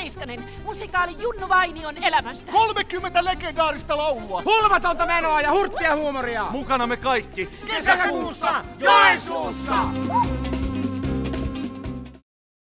Heiskanen, musikaali Junnu Vainion elämästä. 30 legendaarista laulua. Hulvatonta menoa ja hurttia huumoria. Mukana me kaikki. Kesäkuussa Joensuussa!